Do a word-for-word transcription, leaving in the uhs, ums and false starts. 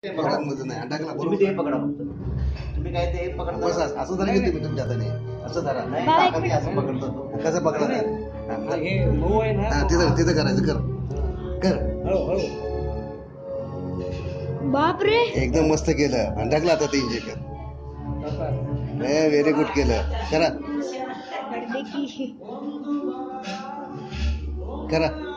पकडत नाही टाकला तुम्ही ते पकडा फक्त. तुम्ही काय ते पकडता बस असं असं धरा की तुम्ही तुमच्या हाताने असं धरा नाही बाबा, एक काका ते असं पकडतो तो. कसं पकडा हा, हे मऊ आहे ना. हा तिथं तिथं करायचं कर कर हो हो. बाप रे एकदम मस्त केलं आणि टाकलं आता तीनशे कर बाबा. व्हेरी गुड केलं करा देखी करा